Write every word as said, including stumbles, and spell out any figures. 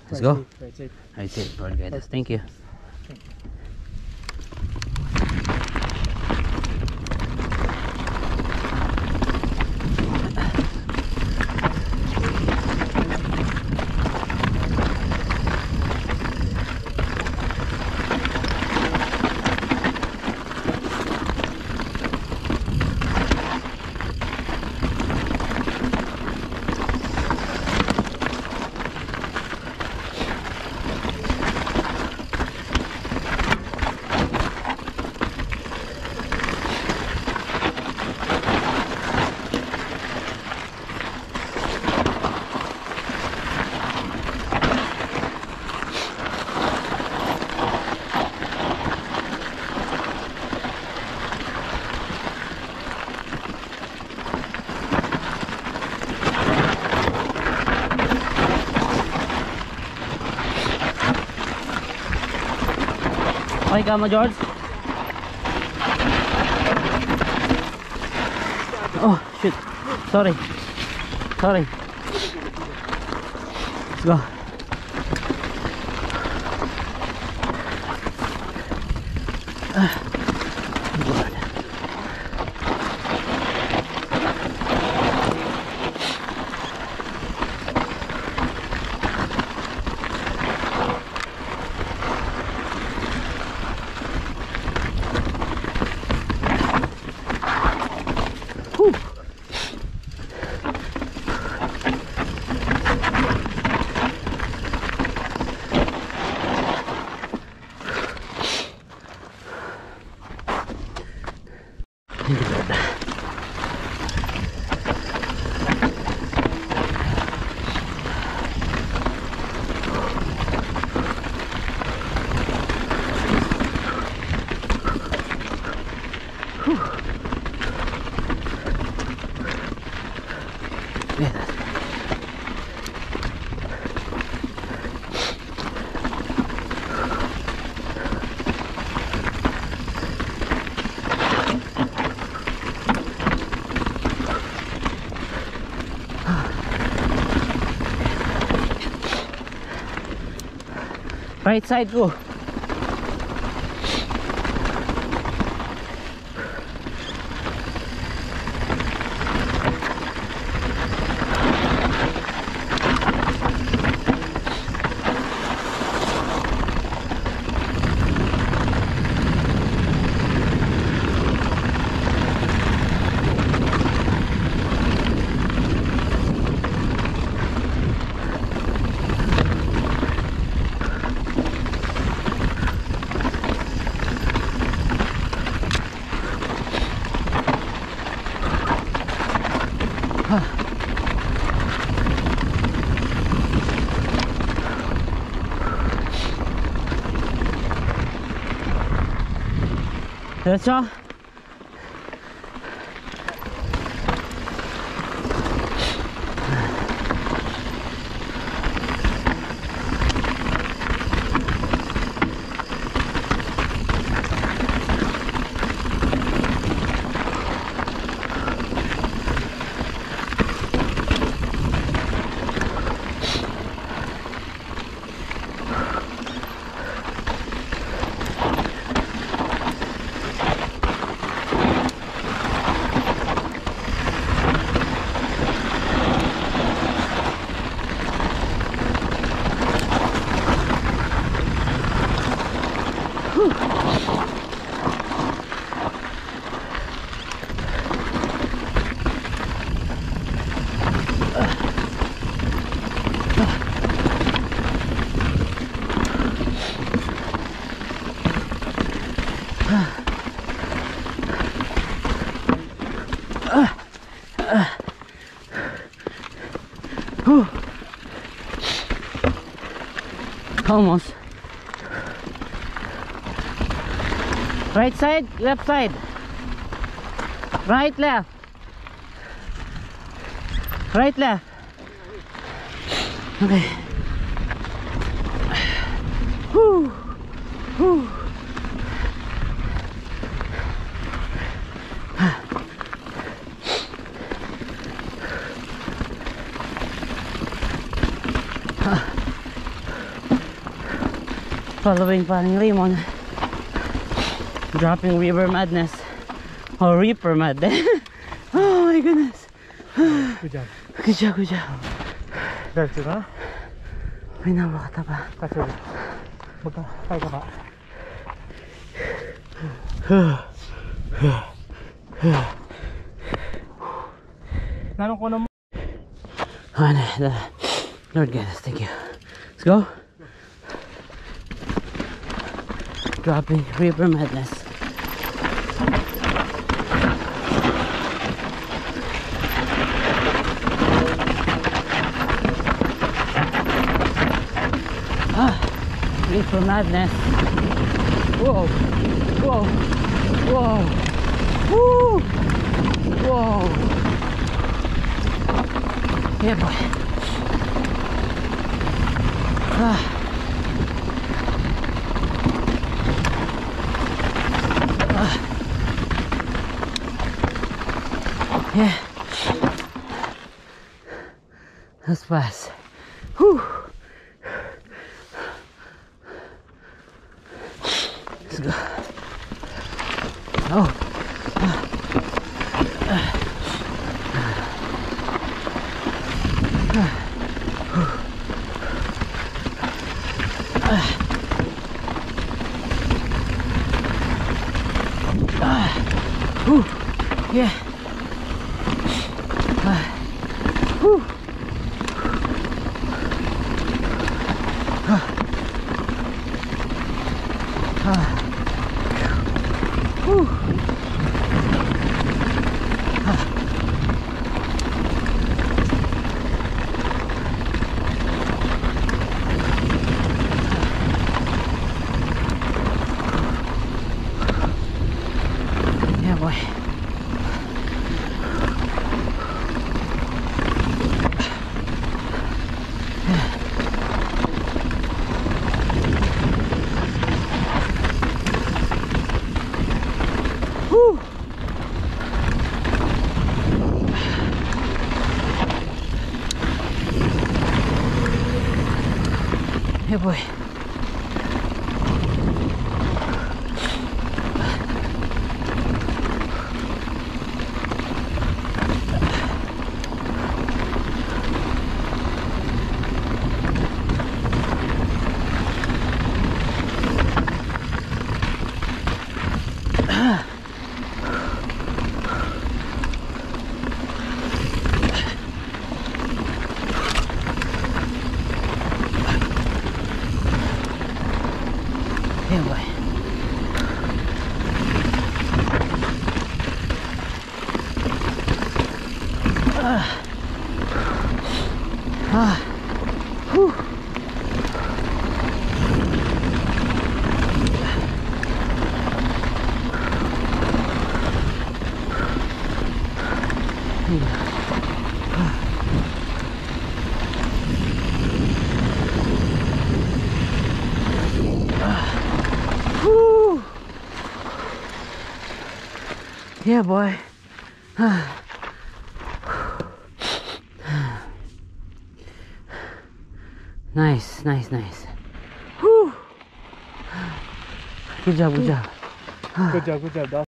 Let's go. Right side. Right side, Lord guide us. Thank you. Okay ka mo, George? Oh, shoot. Sorry. Sorry. Let's go. Ah. Lord. Right side ko. That's all. Almost. Right side, left side. Right, left. Right, left. Okay. Whew. Whew. Following Paring Raymond. Dropping River Madness. Or Reaper Madness. Oh my goodness. Good job. Good job, good job. That's it, huh? May napakataba. That's it. Magka, kaya ka ba? Nanong ko na mo? Oh, no, the Lord guide us, thank you. Let's go. Dropping River Madness. Ah, River Madness. Whoa, whoa, whoa, woo, whoa. Yeah, boy. Ah. Ah. Yeah. That's fast. Whew. Let's go. Oh. Ah. Ah. Whew. Yeah. Uh, whew. Uh, uh, whew. Uh. Yeah, boy. Whew. Yeah, boy. Yeah, boy. Ah. Ah. Whew. Whew. Yeah, boy. Nice, nice, nice. Whew. Good job, good job. Good job, good job, Doc.